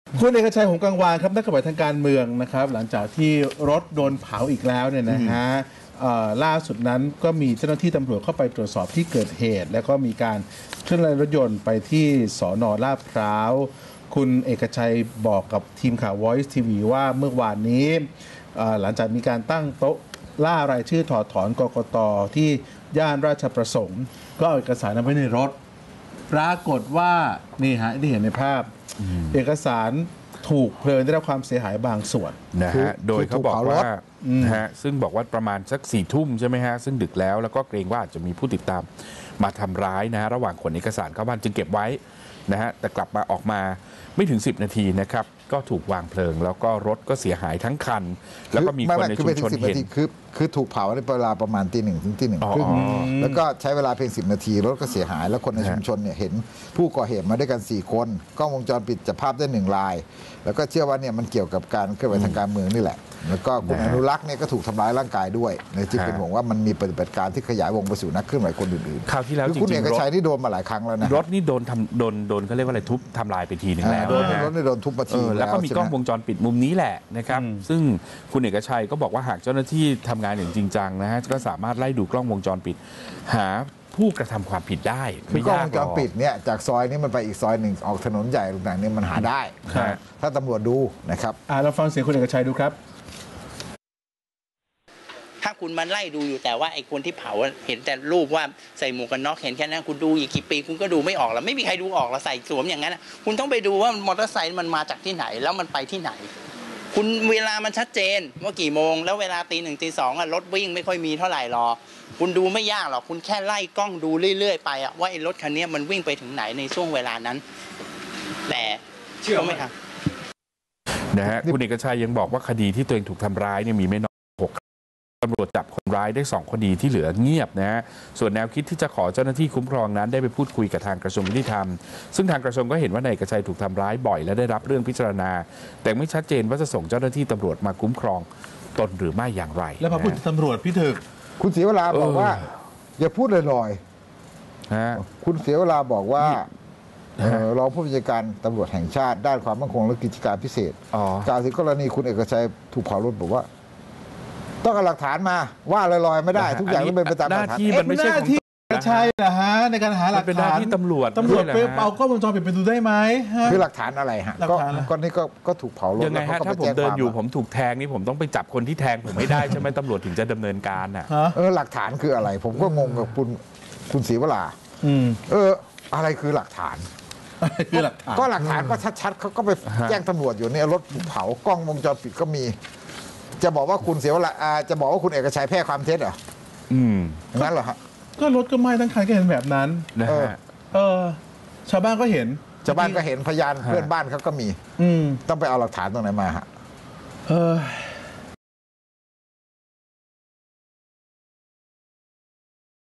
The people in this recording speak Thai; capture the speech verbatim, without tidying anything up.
คุณเอกชัย หงส์กังวานครับนักข่าวทางการเมืองนะครับหลังจากที่รถโดนเผาอีกแล้วเนี่ยนะฮะล่าสุดนั้นก็มีเจ้าหน้าที่ตำรวจเข้าไปตรวจสอบที่เกิดเหตุแล้วก็มีการเคลื่อนย้ายรถยนต์ไปที่สน.ลาดพร้าวคุณเอกชัยบอกกับทีมข่าว Voice ที วี ว่าเมื่อวานนี้หลังจากมีการตั้งโต๊ะล่ารายชื่อถอดถอนกกต.ที่ย่านราชประสงค์ก็เอาเอกสารนำไว้ในรถปรากฏว่านี่ฮะที่เห็นในภาพเอกสารถูกเพลิงได้รับความเสียหายบางส่วนนะฮะโดยเขาบอกว่านะฮะซึ่งบอกว่าประมาณสักสี่ทุ่มใช่ไหมฮะซึ่งดึกแล้วแล้วก็เกรงว่าอาจจะมีผู้ติดตามมาทำร้ายนะฮะระหว่างขนเอกสารเข้าบ้านจึงเก็บไว้นะฮะแต่กลับมาออกมาไม่ถึงสิบนาทีนะครับก็ถูกวางเพลิงแล้วก็รถก็เสียหายทั้งคันแล้วก็มีคนในชุมชนเห็นคือคือถูกเผาในเวลาประมาณตีหนึ่งถึงตีหนึ่งครึ่งแล้วก็ใช้เวลาเพียงสิบนาทีรถก็เสียหายแล้วคนในชุมชนเนี่ยเห็นผู้ก่อเหตุมาด้วยกันสี่คนกล้องวงจรปิดจับภาพได้หนึ่งรายแล้วก็เชื่อว่าเนี่ยมันเกี่ยวกับการเคลื่อนไหวทางการเมืองนี่แหละแล้วก็คุณอนุรักษ์เนี่ยก็ถูกทำร้ายร่างกายด้วยในจึงเป็นห่วงว่ามันมีปฏิบัติการที่ขยายวงไปสู่นักเคลื่อนไหวคนอื่นๆคราวที่แล้วจริงๆคุณเอกชัยนี่โดนมาหลายครั้งแล้วนะรถนี่โดนทำโดนโดนเขาเรียกว่าอะไรทุบทำลายไปทีนึงแล้วโดนรถนี่โดนทุบมาทีแล้วก็มีกล้องวงจรปิดมุมนี้แหละนะครับซึ่งคุณเอกชัยก็บอกว่าหากเจ้าหน้าที่ทำงานอย่างจริงจังนะฮะก็สามารถไล่ดูกล้องวงจรปิดหาผู้กระทำความผิดได้คือกล้องวงจรปิดเนี่ยจากซอยนี้มันไปอีกซอยหนึ่งออกถนนใหญ่ต่างๆเนี่ยมันหาได้ถ้าตำรวจดูนะครับเราฟังเสียงคุณเอกชัยดูครับถ้าคุณมันไล่ดูอยู่แต่ว่าไอ้คนที่เผาเห็นแต่รูปว่าใส่หมวกกันน็อกเห็นแค่นั้นคุณดูอีกกี่ปีคุณก็ดูไม่ออกแล้วไม่มีใครดูออกแล้วใส่สวมอย่างนั้นคุณต้องไปดูว่ามอเตอร์ไซค์มันมาจากที่ไหนแล้วมันไปที่ไหนคุณเวลามันชัดเจนว่ากี่โมงแล้วเวลาตีหนึ่งตีสองรถวิ่งไม่ค่อยมีเท่าไหร่หรอกคุณดูไม่ยากหรอกคุณแค่ไล่กล้องดูเรื่อยๆไปว่าไอ้รถคันนี้มันวิ่งไปถึงไหนในช่วงเวลานั้นแต่เชื่อไหมครับนะฮะคุณเอกชัยยังบอกว่าคดีที่ตัวเองถูกทำร้ายเนี่ยมีไม่น้อยหกตำรวจจับคนร้ายได้สองคดีที่เหลือเงียบนะฮะส่วนแนวคิดที่จะขอเจ้าหน้าที่คุ้มครองนั้นได้ไปพูดคุยกับทางกระทรวงยุติธรรมซึ่งทางกระทรวงก็เห็นว่านายเอกชัยถูกทำร้ายบ่อยและได้รับเรื่องพิจารณาแต่ไม่ชัดเจนว่าจะส่งเจ้าหน้าที่ตำรวจมาคุ้มครองตนหรือไม่อย่างไรแล้วพอพูดตำรวจพี่ถึกคุณเสียเวลาบอกว่าอย่าพูดลอยๆคุณเสียเวลาบอกว่ารองผู้บัญชาการตำรวจแห่งชาติด้านความมั่นคงและกิจการพิเศษกล่าวถึงกรณีคุณเอกชัยถูกเผารถบอกว่าต้องเอาหลักฐานมาว่าลอยๆไม่ได้ทุกอย่างต้องเป็นไปตามหลักฐานมันไม่ใช่ของที่ใช่เหรอฮะในการหาหลักฐานเป็นหน้าที่ตำรวจตำรวจไปเอากล้องวงจรปิดไปดูได้ไหมคือหลักฐานอะไรฮะก็นี่ก็ก็ถูกเผารถยังไงฮะถ้าผมเดินอยู่ผมถูกแทงนี่ผมต้องไปจับคนที่แทงผมไม่ได้ใช่ไหมตำรวจถึงจะดำเนินการอ่ะเออหลักฐานคืออะไรผมก็งงกับคุณคุณศรีวราเอออะไรคือหลักฐานคือหลักฐานก็หลักฐานก็ชัดๆเขาก็ไปแจ้งตำรวจอยู่เนี่ยรถถูกเผากล้องวงจรปิดก็มีจะบอกว่าคุณเสียเวลาจะบอกว่าคุณเอกชัยแพร่ความเท็จเหรออืมงั้นเหรอฮะก็รถก็ไหม้ทั้งคันก็เห็นแบบนั้นนะฮะเออชาวบ้านก็เห็นชาวบ้านก็เห็นพยานเพื่อนบ้านเขาก็มีอืมต้องไปเอาหลักฐานตรงไหนมาฮะเออ